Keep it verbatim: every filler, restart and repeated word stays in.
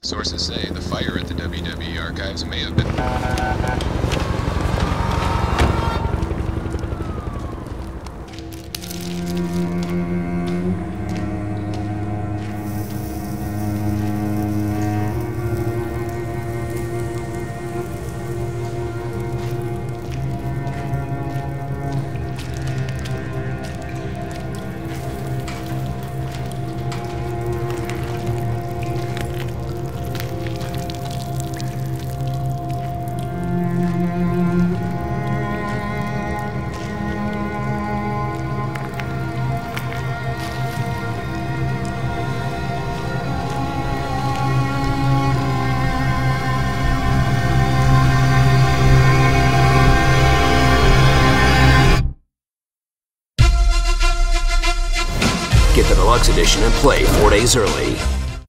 Sources say the fire at the W W E archives may have been... Get the deluxe edition and play four days early.